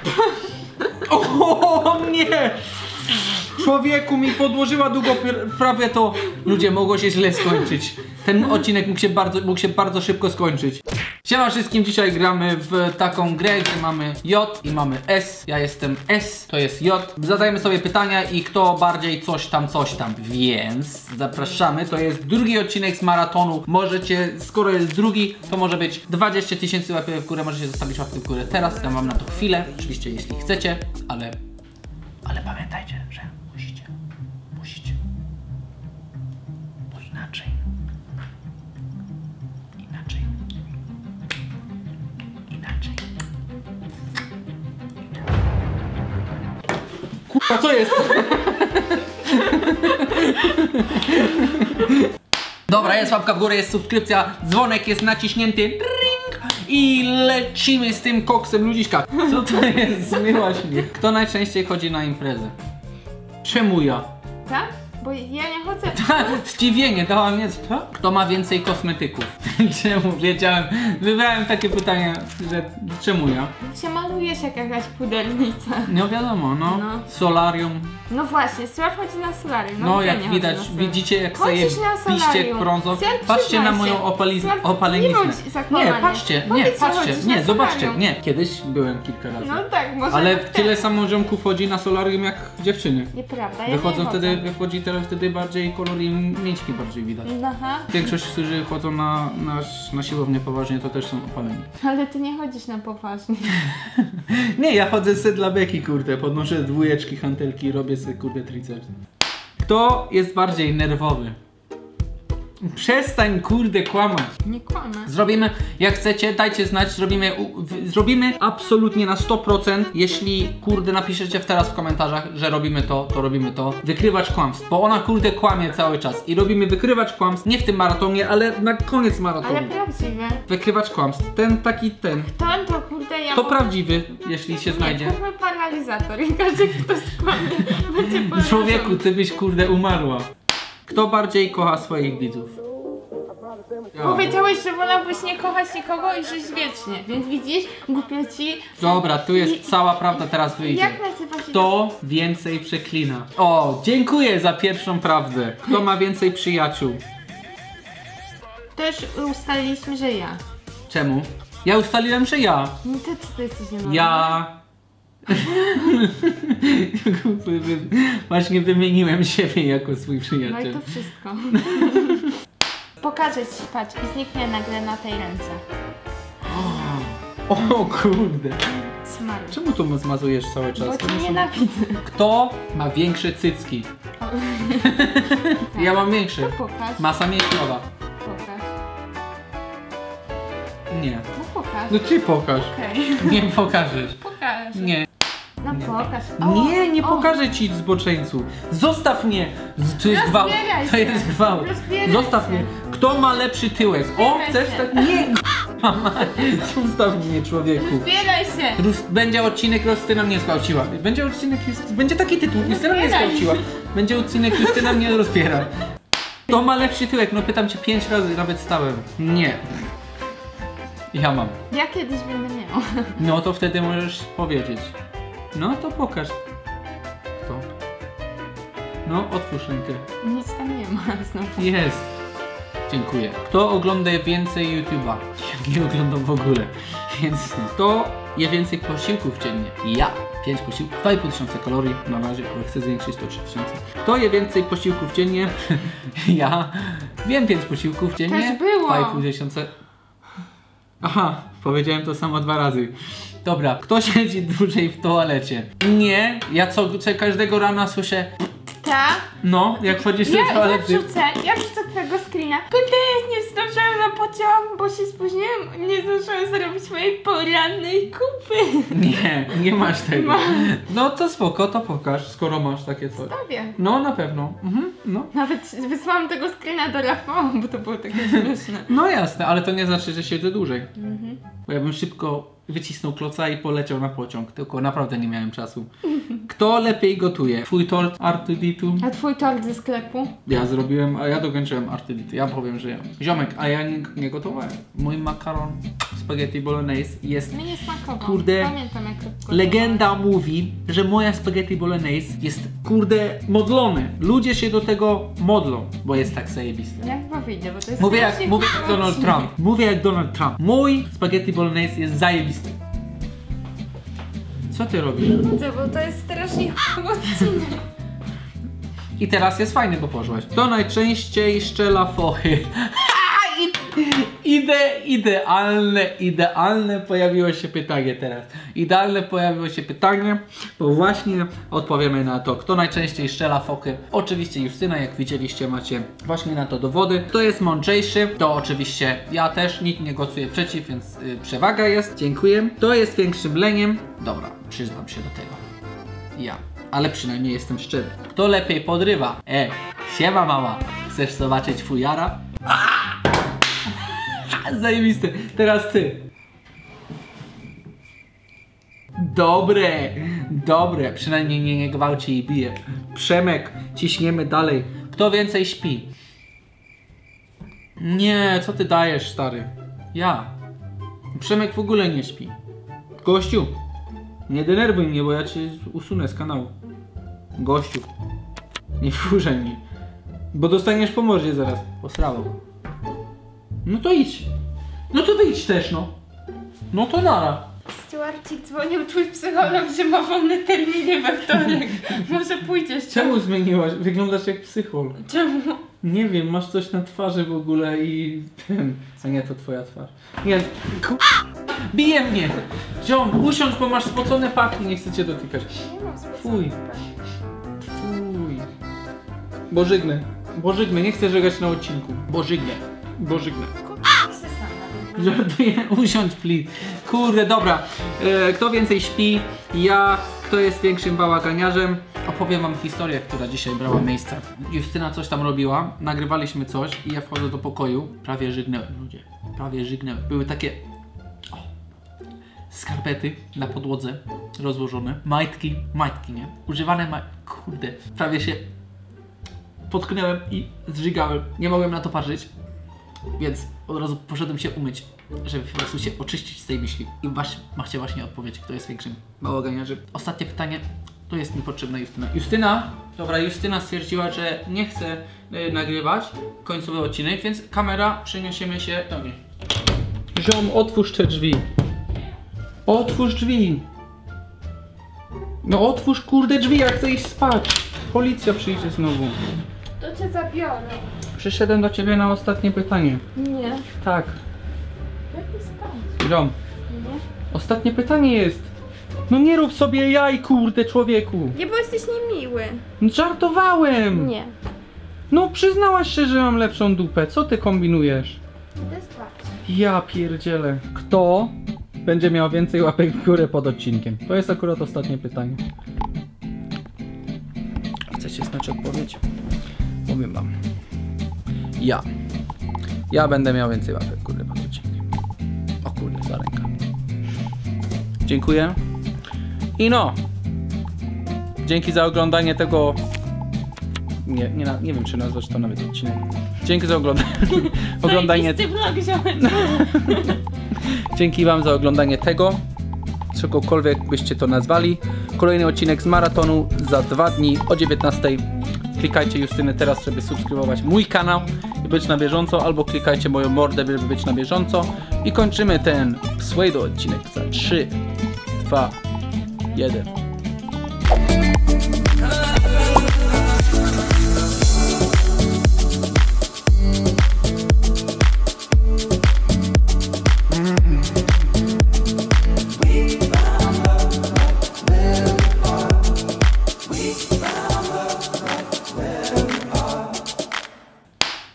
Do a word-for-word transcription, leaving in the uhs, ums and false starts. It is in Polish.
O nie! Człowieku mi podłożyła długo prawie to. Ludzie, mogło się źle skończyć. Ten odcinek mógł się bardzo, mógł się bardzo szybko skończyć. Siema wszystkim, dzisiaj gramy w taką grę, gdzie mamy J i mamy S. Ja jestem S, to jest J. Zadajemy sobie pytania i kto bardziej coś tam, coś tam. Więc zapraszamy, to jest drugi odcinek z maratonu. Możecie, skoro jest drugi, to może być dwadzieścia tysięcy łapek w górę. Możecie zostawić łapkę w górę teraz, ja mam na to chwilę. Oczywiście jeśli chcecie, ale... Ale pamiętajcie, że musicie, musicie. Bo inaczej... Inaczej... Inaczej... Kurwa, co jest? Dobra, jest łapka w górę, jest subskrypcja, dzwonek jest naciśnięty. Ring! I lecimy z tym koksem ludziska. Co to jest? Zmyłaś mnie. Kto najczęściej chodzi na imprezę? Czemu ja? Tak? Bo ja nie chodzę. Zdziwienie, dała mnie co? Kto ma więcej kosmetyków? Czemu? Wiedziałem, wybrałem takie pytanie, że czemu ja? Się malujesz jak jakaś pudelnica. No wiadomo, no. No. Solarium. No właśnie, Sylar chodzi na solarium. No, no jak widać, widzicie jak sobie piście brązow. Patrzcie na moją opaleniznę. Nie, patrzcie, nie, patrzcie, nie, zobaczcie, nie. Kiedyś byłem kilka razy. No tak, może. Ale tyle samo ziomków chodzi na solarium jak dziewczyny. Nieprawda, ja Wychodzą nie wtedy, wychodzi teraz wtedy bardziej kolor i mięćki bardziej widać. Aha. Większość, którzy chodzą na, na, na siłownię poważnie, to też są opaleni. Ale ty nie chodzisz na poważnie. Nie, ja chodzę sobie dla beki, kurde, podnoszę dwójeczki, hantelki, robię sobie, kurde, triceps. Kto jest bardziej nerwowy? Przestań, kurde, kłamać. Nie kłamę. Zrobimy, jak chcecie, dajcie znać, zrobimy, u, w, zrobimy absolutnie na sto procent, jeśli, kurde, napiszecie teraz w komentarzach, że robimy to, to robimy to. Wykrywacz kłamstw, bo ona, kurde, kłamie cały czas. I robimy wykrywacz kłamstw, nie w tym maratonie, ale na koniec maratonu. Ale prawdziwy. Wykrywacz kłamstw, ten taki, ten. To, to kurde, ja... To prawdziwy, jeśli się znajdzie. Nie, kurwa paralizator i każdy, kto skłamie, będzie porażony. Człowieku, ty byś, kurde, umarła. Kto bardziej kocha swoich widzów? Ja. Powiedziałeś, że wolałbyś nie kochać nikogo i żyć wiecznie, więc widzisz, głupio ci... Dobra, tu jest I... cała prawda, teraz wyjdzie. Jak nazywa się? Kto więcej przeklina? O, dziękuję za pierwszą prawdę. Kto ma więcej przyjaciół? Też ustaliliśmy, że ja. Czemu? Ja ustaliłem, że ja. No to co ty jesteś nienormalny? Ja... Właśnie wymieniłem siebie jako swój przyjaciel. No i to wszystko. Pokażę ci, patrz, i zniknie nagle na tej ręce. O, o kurde. Smaru. Czemu tu zmazujesz cały czas? Bo cię nienawidzę. Kto ma większe cycki? Ja mam większe. To pokaż. Masa mięśniowa. Pokaż. Nie. No pokaż. No ty pokaż. Okej. Nie pokażesz. Pokaż. Nie. No Nie. pokaż. O, Nie, nie o. pokażę ci, zboczeńcu. Zostaw mnie. Z- To jest gwałt. Rozbieraj To się. jest gwałt. Rozbieraj Zostaw się. mnie. Kto ma lepszy tyłek? O, Rozbieraj chcesz się. tak? Nie. Mama. Zostaw mnie, człowieku. Zbieraj się. Rus będzie odcinek Justyna mnie zgwałciła. Będzie odcinek Justyna. Będzie taki tytuł. Justyna mnie Rozbieraj. zgwałciła. Będzie odcinek Justyna mnie rozbiera. Kto ma lepszy tyłek? No pytam cię pięć razy, nawet stałem. Nie. Ja mam. Ja kiedyś będę miał. No to wtedy możesz powiedzieć. No to pokaż. Kto? No, otwórz rękę. Nic tam nie ma znowu. Jest. Dziękuję. Kto ogląda więcej YouTube'a? Ja nie oglądam w ogóle. Więc kto je więcej posiłków dziennie? Ja. pięć posiłków, dwa i pół tysiąca kalorii na razie, ale chcę zwiększyć to trzy tysiące. Kto je więcej posiłków dziennie? Ja. Wiem pięć posiłków dziennie. Też było. dwa i pół tysiąca. Aha, powiedziałem to samo dwa razy. Dobra, kto siedzi dłużej w toalecie? Nie, ja co, co każdego rana słyszę. Ta? No, jak chodzisz do Ja, ja toalety. wrzucę, ja wrzucę twojego screena. Kurde, nie zdążyłem na pociąg, bo się spóźniłem. Nie zdążyłem zrobić mojej porannej kupy. Nie, nie masz tego. Mam. No to spoko, to pokaż, skoro masz takie coś. Stawię. No, na pewno. Mhm, no. Nawet wysłałam tego screena do Rafała, bo to było takie śmieszne. No jasne, ale to nie znaczy, że siedzę dłużej. Mhm. Bo ja bym szybko wycisnął kloca i poleciał na pociąg, tylko naprawdę nie miałem czasu. Kto lepiej gotuje? Twój tort Artuditu? A twój tort ze sklepu? Ja zrobiłem, a ja dokończyłem Artuditu. Ja powiem, że ja. Ziomek, a ja nie, nie gotowałem. Mój makaron spaghetti bolognese jest... Mi nie smakował. Kurde, Pamiętam jak to legenda mówi, że moja spaghetti bolognese jest, kurde, modlone. Ludzie się do tego modlą, bo jest tak zajebiste. Jak powiedział, bo to jest Mówię jak, strasznie mówię jak Donald mocne. Trump. Mówię jak Donald Trump. Mój spaghetti bolognese jest zajebisty. Co ty robisz? Widzę, bo to jest strasznie odcinek. I teraz jest fajny, bo poszłaś. Kto najczęściej szczela fochy? Ide, idealne, idealne pojawiło się pytanie teraz. Idealne pojawiło się pytanie, bo właśnie odpowiemy na to, kto najczęściej strzela fochy. Oczywiście Justyna, jak widzieliście, macie właśnie na to dowody. Kto jest mądrzejszy, to oczywiście ja też, nikt nie głosuje przeciw, więc yy, przewaga jest. Dziękuję. Kto jest większym leniem? Dobra, przyznam się do tego. Ja. Ale przynajmniej jestem szczery. Kto lepiej podrywa? E, siema mama, chcesz zobaczyć fujara? Zajebiste. Teraz ty. Dobre, dobre. Przynajmniej nie, nie gwałci i bije. Przemek, ciśniemy dalej. Kto więcej śpi? Nie, co ty dajesz, stary? Ja. Przemek w ogóle nie śpi. Gościu, nie denerwuj mnie, bo ja cię usunę z kanału. Gościu, nie wkurzaj mnie, bo dostaniesz po mordzie zaraz. Posrało. No to idź. No to wyjdź też, no. No to nara. Stuarcik, dzwonił twój psycholog, że ma wolne terminy we wtorek. Może pójdziesz. Czemu zmieniłaś? Wyglądasz jak psychol. Czemu? Nie wiem, masz coś na twarzy w ogóle i ten... A nie, to twoja twarz. Nie, ku... Bije mnie! Ziom, usiądź, bo masz spocone pachnie, nie chcę cię dotykać. Nie mam sposobu. Fuj. Fuj. Bożygnę. Bożygnę, nie chcę żegać na odcinku. Bożygnę. Bożygnę. Żartuję, usiądź, please. Kurde, dobra. E, kto więcej śpi? Ja. Kto jest większym bałaganiarzem? Opowiem wam historię, która dzisiaj brała miejsce. Justyna coś tam robiła, nagrywaliśmy coś i ja wchodzę do pokoju. Prawie żygnęłem, ludzie. Prawie żygnęłem. Były takie... O, skarpety na podłodze rozłożone. Majtki, majtki, nie? Używane maj... Kurde. Prawie się potknąłem i zżygałem. Nie mogłem na to patrzeć. Więc od razu poszedłem się umyć, żeby po prostu się oczyścić z tej myśli. I właśnie, macie właśnie odpowiedź, kto jest większym bałaganiarzem. Ostatnie pytanie, to jest mi potrzebna Justyna. Justyna, dobra, Justyna stwierdziła, że nie chce y, nagrywać końcowy odcinek, więc kamera, przeniesiemy się do niej. Ziom, otwórz te drzwi. Otwórz drzwi. No otwórz kurde drzwi, jak chcę iść spać. Policja przyjdzie znowu. To cię zabiorę. Przyszedłem do ciebie na ostatnie pytanie. Nie. Tak. Jak nie spać? Ziom, Nie. ostatnie pytanie jest. No nie rób sobie jaj, kurde, człowieku. Nie, bo jesteś niemiły. No żartowałem. Nie. No przyznałaś się, że mam lepszą dupę. Co ty kombinujesz? Idę spać. Ja pierdzielę. Kto będzie miał więcej łapek w górę pod odcinkiem? To jest akurat ostatnie pytanie. Chcecie znać odpowiedź? Powiem wam. Ja. Ja będę miał więcej łapek w górę pod odcinkiem. O kurde, za ręka. Dziękuję. I no. Dzięki za oglądanie tego... Nie, nie, nie wiem, czy nazwać to nawet odcinek. Dzięki za oglądanie... oglądanie... vlog wziąłem. Dzięki wam za oglądanie tego. Czegokolwiek byście to nazwali. Kolejny odcinek z maratonu za dwa dni o dziewiętnastej. Klikajcie Justynę teraz, żeby subskrybować mój kanał i być na bieżąco, albo klikajcie moją mordę, żeby być na bieżąco. I kończymy ten pseudo odcinek za trzy, dwa, jeden.